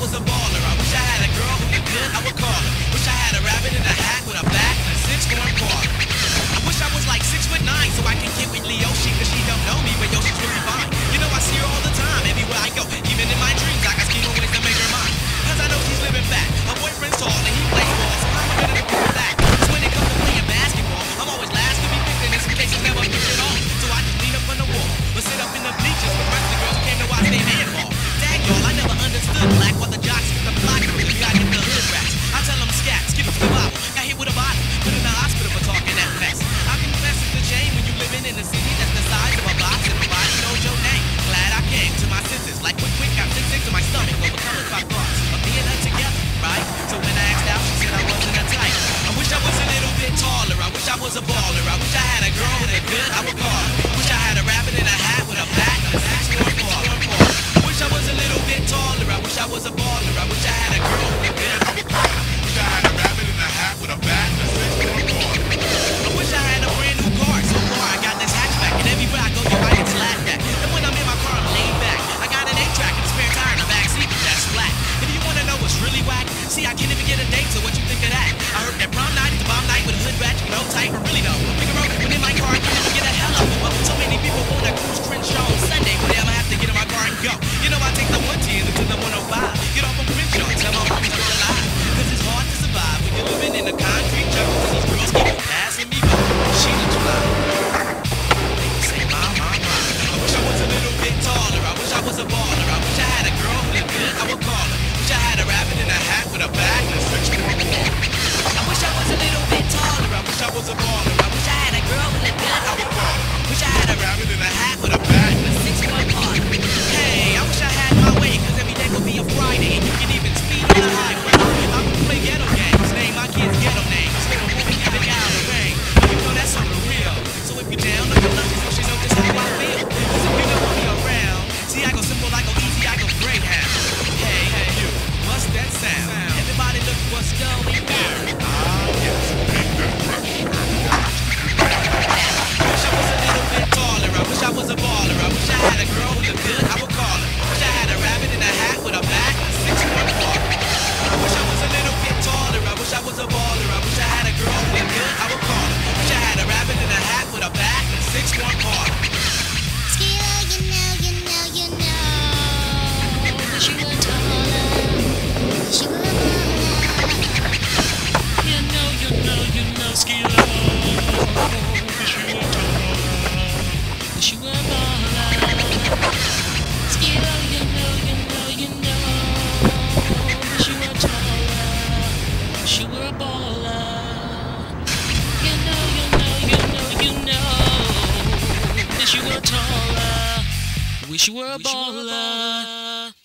was a baller. I wish I had a girl who looked good, I would call her. Wish I had a rabbit in a hat with a bat and a 6'1" parlor. I wish I was like 6'9" so I can get with Leoshi, cause she don't know me, but yo, she's really fine. You know I see her all the time, everywhere I go. Even in my dreams, I got scheme ways to make her mine. Cause I know she's living fat. Her boyfriend's tall and he plays ball, so I'm gonna get her back. Cause when it comes to playing basketball, I'm always last to be picked, and in some cases never picked it off. So I just lean up on the wall, or sit up in the bleachers with the rest of the girls who came to watch their handball. Dang y'all, I never understood black while the jocks get the block through. You gotta get the hood rats. I tell them scat, skip up the bottle. Got hit with a bottle, put in the hospital for talking that mess. I confess it's a shame when you living in a city that's the size of a box and nobody knows your name. Glad I came to my senses, like quick, got 6'6" in my stomach, overcoming my thoughts of being her together, right? So when I asked out, she said I wasn't a type. I wish I was a little bit taller, I wish I was a baller. I wish I had a girl who looked good, I would call her. Wish I had a rabbit in a hat with a bat and a 6'1" parlor. I wish I was a little bit taller, I wish I was a baller. I wish I had a girl who looked good, I would call her. Wish I had a rabbit in a hat with a bat and a 6'1" parlor. I wish I had a brand new car, so far I got this hatchback, and everywhere I go, your I get laughed at. And when I'm in my car, I'm laid back. I got an 8-track and a spare tire in the back seat, that's flat. If you wanna know what's really whack, see I can't even get a date, so what you think of that? I heard that prom night is the bomb night with a hood rat, you know, type, but really though, figure out when in my car, I can't even get a hell of one. So many people wanna cruise Crenshaw on Sunday, but I'ma have to get in my car and go. You know I take the 110 to the 105, get off on Crenshaw, tell my homies I'm still alive. Cause it's hard to survive when you're living in a concrete jungle, and these girls keep passing me by. She looks fly. Say my. I wish I was a little bit taller, I wish I was a baller. I wish I had a girl who looked good, I would call her. Wish I had a rabbit in a hat with a bat and a 6'1" parlor. I wish I was a little bit taller, I wish I was a baller. I wish I had a girl who looked good, I would call her. Wish I had a rabbit in a hat with a bat and a 6'1" parlor. Hey, I wish I had my way, cause every day would be a Friday, and you can even speed on the highway. I would play ghetto games, name my kids ghetto names. Still a woman even out of rain. You know that's on the real. So if you down, look at lucky so she know just how I feel. Cause if you don't want me around, see I go simple, I go easy, I go Greyhound. Hey, you, what's that sound? Everybody look what's going down. Ah, yes, make that rush. I wish I was a little bit taller, I wish I was a baller. I wish I had a girl who looked good, I would call her. Wish I had a rabbit in a hat with a bat and a 6'1" parlor. I wish I was a little bit taller, I wish I was a baller. I wish I had a girl who looked good, I would call her. Wish I had a rabbit in a hat with a bat and a 6'1" parlor. Skilla, you know, wish you were taller, wish you were a baller. You know, Skilla, wish you were taller, wish you were a baller. Skilla, you know, wish you were taller, wish you were a baller. You know, wish you were taller, wish you were a baller.